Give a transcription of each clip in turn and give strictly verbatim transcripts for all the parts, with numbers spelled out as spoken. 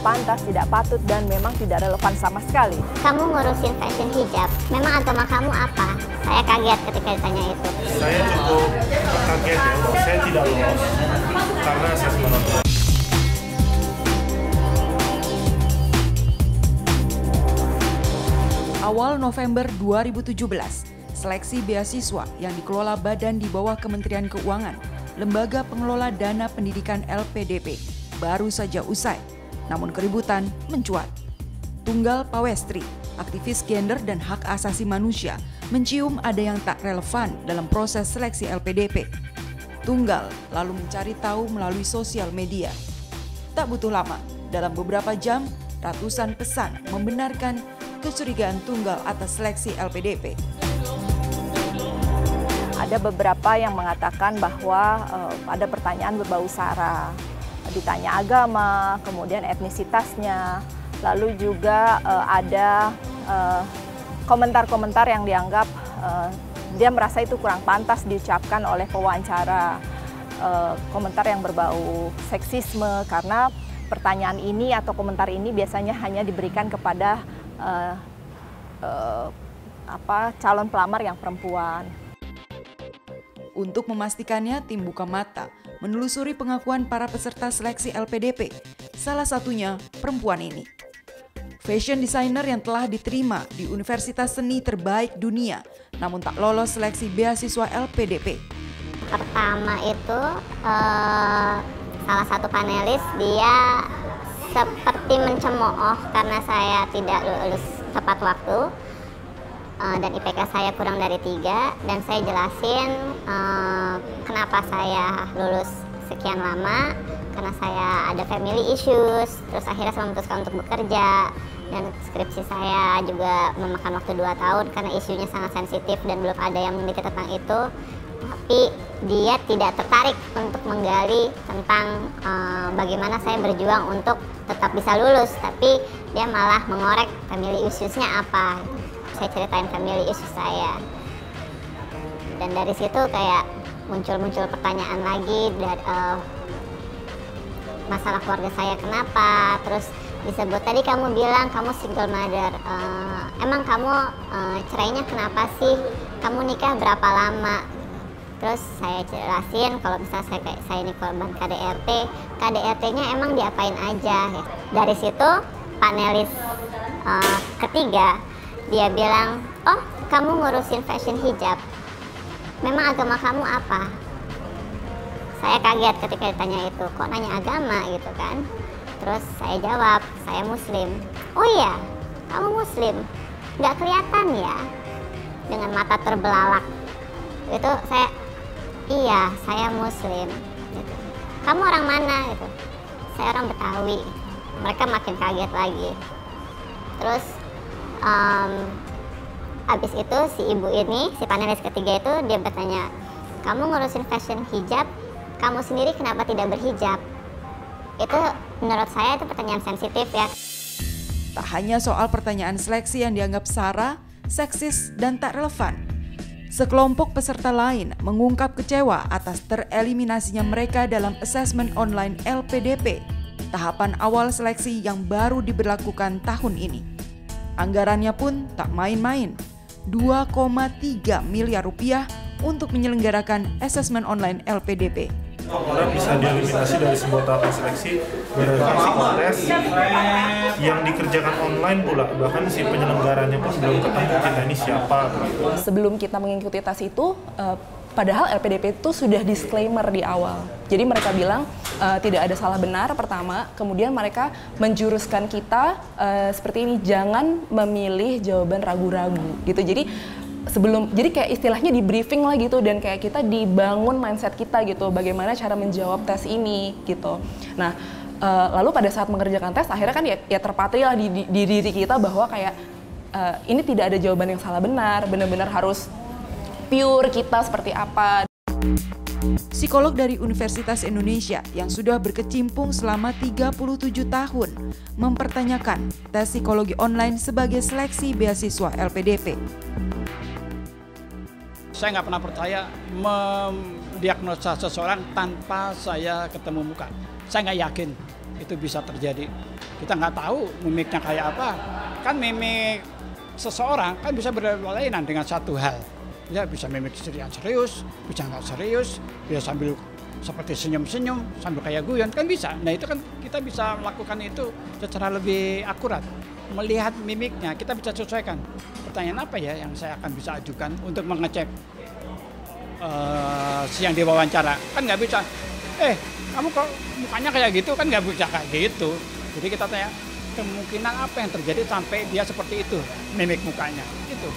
pantas, tidak patut, dan memang tidak relevan sama sekali. Kamu ngurusin fashion hijab, memang agama kamu apa? Saya kaget ketika ditanya itu. Saya cukup kaget ya, saya tidak lolos karena asesmen online. Awal November dua ribu tujuh belas, seleksi beasiswa yang dikelola badan di bawah Kementerian Keuangan, Lembaga Pengelola Dana Pendidikan L P D P, baru saja usai. Namun keributan mencuat. Tunggal Pawestri, aktivis gender dan hak asasi manusia, mencium ada yang tak relevan dalam proses seleksi L P D P. Tunggal lalu mencari tahu melalui sosial media. Tak butuh lama, dalam beberapa jam, ratusan pesan membenarkan kecurigaan Tunggal atas seleksi L P D P. Ada beberapa yang mengatakan bahwa uh, ada pertanyaan berbau sara, ditanya agama, kemudian etnisitasnya, lalu juga uh, ada komentar-komentar uh, yang dianggap uh, dia merasa itu kurang pantas diucapkan oleh pewawancara, uh, komentar yang berbau seksisme, karena pertanyaan ini atau komentar ini biasanya hanya diberikan kepada Uh, uh, apa calon pelamar yang perempuan. Untuk memastikannya, tim buka mata menelusuri pengakuan para peserta seleksi L P D P. Salah satunya perempuan ini. Fashion designer yang telah diterima di Universitas Seni terbaik dunia, namun tak lolos seleksi beasiswa L P D P. Pertama itu uh, salah satu panelis dia seperti mencemooh karena saya tidak lulus tepat waktu uh, dan I P K saya kurang dari tiga, dan saya jelasin uh, kenapa saya lulus sekian lama, karena saya ada family issues, terus akhirnya saya memutuskan untuk bekerja, dan skripsi saya juga memakan waktu dua tahun karena isunya sangat sensitif dan belum ada yang meneliti tentang itu. Tapi dia tidak tertarik untuk menggali tentang uh, bagaimana saya berjuang untuk tetap bisa lulus, tapi dia malah mengorek family issues-nya apa. Saya ceritain family issues saya, dan dari situ kayak muncul-muncul pertanyaan lagi dari uh, masalah keluarga saya kenapa, terus disebut tadi kamu bilang kamu single mother, uh, emang kamu uh, cerainya kenapa sih, kamu nikah berapa lama? Terus saya jelasin kalau misalnya saya, saya ini korban K D R T, K D R T-nya emang diapain aja ya. Dari situ panelis uh, ketiga dia bilang, oh kamu ngurusin fashion hijab, memang agama kamu apa? Saya kaget ketika ditanya itu, kok nanya agama gitu kan. Terus saya jawab, saya muslim. Oh iya, kamu muslim, nggak kelihatan ya dengan mata terbelalak. Itu saya, iya, saya muslim. Gitu. Kamu orang mana? Gitu. Saya orang Betawi. Mereka makin kaget lagi. Terus, um, abis itu si ibu ini, si panelis ketiga itu, dia bertanya, kamu ngurusin fashion hijab, kamu sendiri kenapa tidak berhijab? Itu menurut saya itu pertanyaan sensitif ya. Tak hanya soal pertanyaan seleksi yang dianggap sara, seksis, dan tak relevan. Sekelompok peserta lain mengungkap kecewa atas tereliminasinya mereka dalam asesmen online L P D P, tahapan awal seleksi yang baru diberlakukan tahun ini. Anggarannya pun tak main-main, dua koma tiga miliar rupiah untuk menyelenggarakan asesmen online L P D P. Orang bisa dieliminasi dari sebuah tahapan seleksi verifikasi tes yang dikerjakan online pula, bahkan si penyelenggaranya pun belum ketemu kita ini siapa. Sebelum kita mengikuti tes itu, uh, padahal L P D P itu sudah disclaimer di awal. Jadi mereka bilang uh, tidak ada salah benar pertama, kemudian mereka menjuruskan kita uh, seperti ini, jangan memilih jawaban ragu-ragu gitu. Jadi sebelum, jadi kayak istilahnya di briefing lah gitu, dan kayak kita dibangun mindset kita gitu, bagaimana cara menjawab tes ini gitu. Nah, uh, lalu pada saat mengerjakan tes akhirnya kan ya, ya terpatri lah di, di, di diri kita bahwa kayak uh, ini tidak ada jawaban yang salah benar, benar-benar harus pure kita seperti apa. Psikolog dari Universitas Indonesia yang sudah berkecimpung selama tiga puluh tujuh tahun mempertanyakan tes psikologi online sebagai seleksi beasiswa L P D P. Saya nggak pernah percaya mendiagnosa seseorang tanpa saya ketemu muka. Saya nggak yakin itu bisa terjadi. kita nggak tahu mimiknya kayak apa. Kan mimik seseorang kan bisa berlainan dengan satu hal. Ya bisa mimik yang serius, bisa nggak serius, bisa sambil seperti senyum-senyum, sambil kayak guyon, kan bisa. Nah itu kan kita bisa melakukan itu secara lebih akurat. Melihat mimiknya, kita bisa sesuaikan. Pertanyaan apa ya yang saya akan bisa ajukan untuk mengecek uh, si yang diwawancara? Kan nggak bisa, eh kamu kok mukanya kayak gitu, kan nggak bisa kayak gitu. Jadi kita tanya, kemungkinan apa yang terjadi sampai dia seperti itu, mimik mukanya, itu.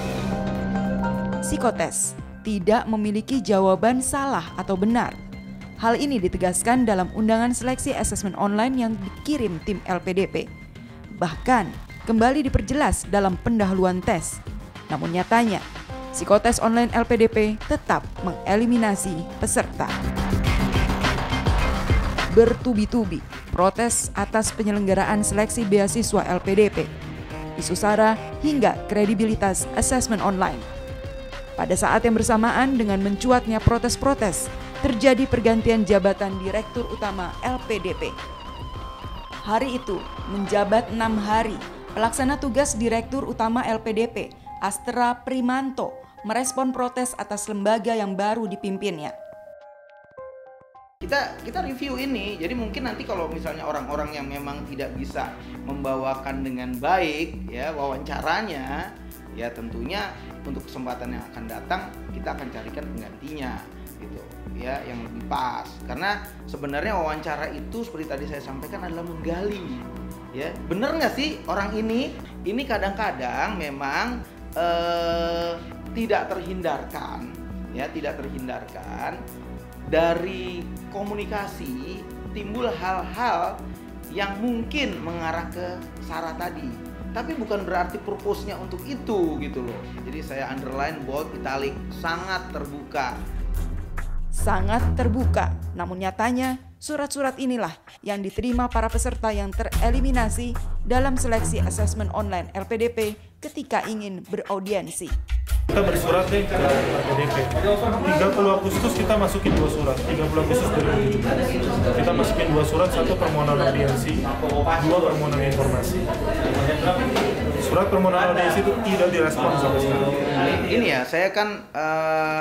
Psikotes tidak memiliki jawaban salah atau benar. Hal ini ditegaskan dalam undangan seleksi asesmen online yang dikirim tim L P D P. Bahkan, kembali diperjelas dalam pendahuluan tes. Namun nyatanya, psikotes online L P D P tetap mengeliminasi peserta. Bertubi-tubi protes atas penyelenggaraan seleksi beasiswa L P D P, isu SARA hingga kredibilitas asesmen online. Pada saat yang bersamaan dengan mencuatnya protes-protes, terjadi pergantian jabatan Direktur Utama L P D P. Hari itu menjabat enam hari, pelaksana tugas Direktur Utama L P D P, Astra Primanto, merespon protes atas lembaga yang baru dipimpinnya. Kita kita review ini, jadi mungkin nanti kalau misalnya orang-orang yang memang tidak bisa membawakan dengan baik ya wawancaranya, ya tentunya untuk kesempatan yang akan datang kita akan carikan penggantinya gitu ya yang lebih pas. Karena sebenarnya wawancara itu seperti tadi saya sampaikan adalah menggali ya. Bener nggak sih orang ini? Ini kadang-kadang memang eh, tidak terhindarkan ya, tidak terhindarkan dari komunikasi timbul hal-hal yang mungkin mengarah ke SARA tadi, tapi bukan berarti purpose-nya untuk itu gitu loh. Jadi saya underline, bold, italic, sangat terbuka. Sangat terbuka, namun nyatanya surat-surat inilah yang diterima para peserta yang tereliminasi dalam seleksi asesmen online L P D P ketika ingin beraudiensi. Kita bersurat deh ke L P D P. tiga puluh Agustus kita masukin dua surat. tiga puluh Agustus dua ribu tujuh belas. Kita masukin dua surat, satu permohonan audiensi, dua permohonan informasi. Surat permohonan audiensi itu tidak direspon sampai sekarang. Ini ya, saya kan uh,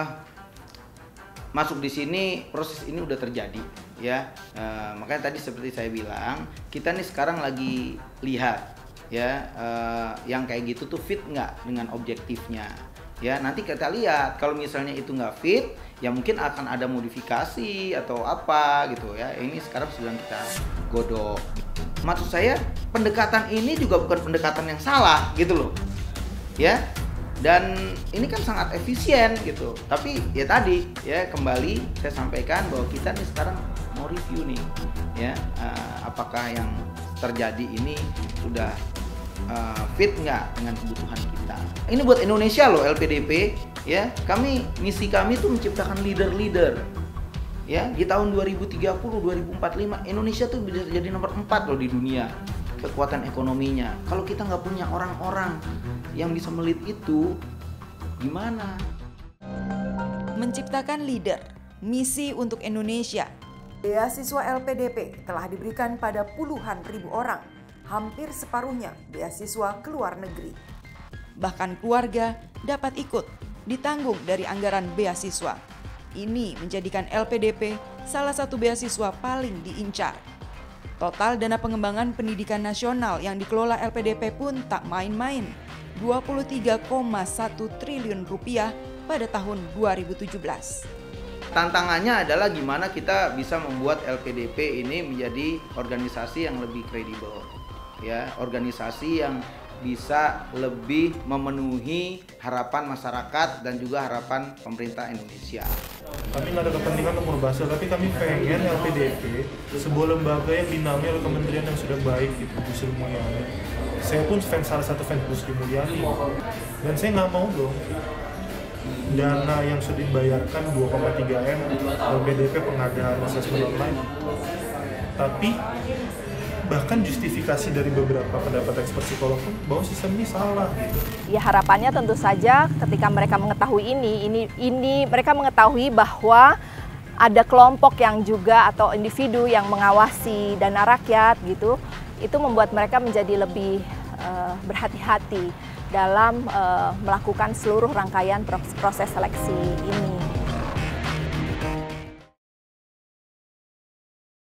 masuk di sini, proses ini udah terjadi ya. Uh, makanya tadi seperti saya bilang, kita nih sekarang lagi lihat ya uh, yang kayak gitu tuh fit nggak dengan objektifnya. Ya nanti kita lihat kalau misalnya itu nggak fit, ya mungkin akan ada modifikasi atau apa gitu ya. Ini sekarang sedang kita godok. Maksud saya pendekatan ini juga bukan pendekatan yang salah gitu loh, ya. Dan ini kan sangat efisien gitu. Tapi ya tadi ya kembali saya sampaikan bahwa kita nih sekarang mau review nih, ya uh, apakah yang terjadi ini sudah Uh, fit nggak dengan kebutuhan kita. Ini buat Indonesia loh L P D P ya. Kami misi kami tuh menciptakan leader-leader ya di tahun dua ribu tiga puluh dua ribu empat puluh lima. Indonesia tuh bisa jadi nomor empat loh di dunia kekuatan ekonominya. Kalau kita nggak punya orang-orang yang bisa melit itu, gimana? Menciptakan leader, misi untuk Indonesia. Beasiswa L P D P telah diberikan pada puluhan ribu orang. Hampir separuhnya beasiswa ke luar negeri. Bahkan keluarga dapat ikut ditanggung dari anggaran beasiswa. Ini menjadikan L P D P salah satu beasiswa paling diincar. Total dana pengembangan pendidikan nasional yang dikelola L P D P pun tak main-main, dua puluh tiga koma satu triliun rupiah pada tahun dua ribu tujuh belas. Tantangannya adalah gimana kita bisa membuat L P D P ini menjadi organisasi yang lebih kredibel. Ya, organisasi yang bisa lebih memenuhi harapan masyarakat dan juga harapan pemerintah Indonesia. Kami nggak ada kepentingan untuk merubah hasil, tapi kami pengen L P D P sebuah lembaga yang dinamai oleh kementerian yang sudah baik gitu, Bu Sri Mulyani. Saya pun fans salah satu fans Bu Sri Mulyani, dan saya nggak mau dong dana yang sudah dibayarkan dua koma tiga M L P D P pengadaan asesmen online, tapi bahkan justifikasi dari beberapa pendapat expert psikolog pun bahwa sistem ini salah gitu. Ya harapannya tentu saja ketika mereka mengetahui ini, ini, ini mereka mengetahui bahwa ada kelompok yang juga atau individu yang mengawasi dana rakyat gitu, itu membuat mereka menjadi lebih uh, berhati-hati dalam uh, melakukan seluruh rangkaian proses seleksi ini.